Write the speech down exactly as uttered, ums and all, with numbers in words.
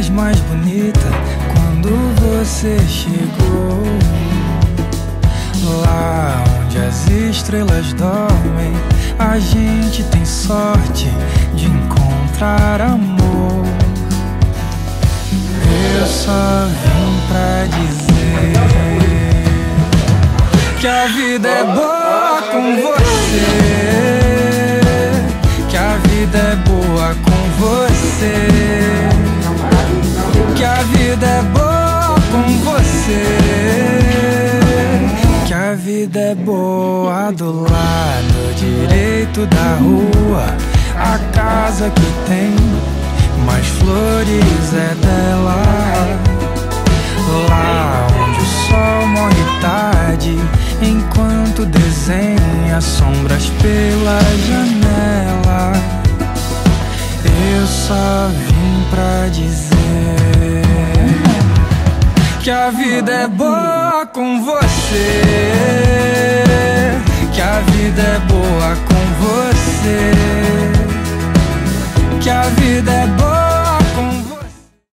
vez mais bonita quando você chegou. Lá onde as estrelas dormem, a gente tem sorte de encontrar amor. Eu só vim pra dizer que a vida é boa com você, que a vida é boa com você, que a vida é boa com você, que a vida é boa do lado direito da rua. A casa que tem mais flores é dela. Lá onde o sol morre tarde, enquanto desenha sombras pela janela. Eu só vim pra dizer que a vida é boa com você,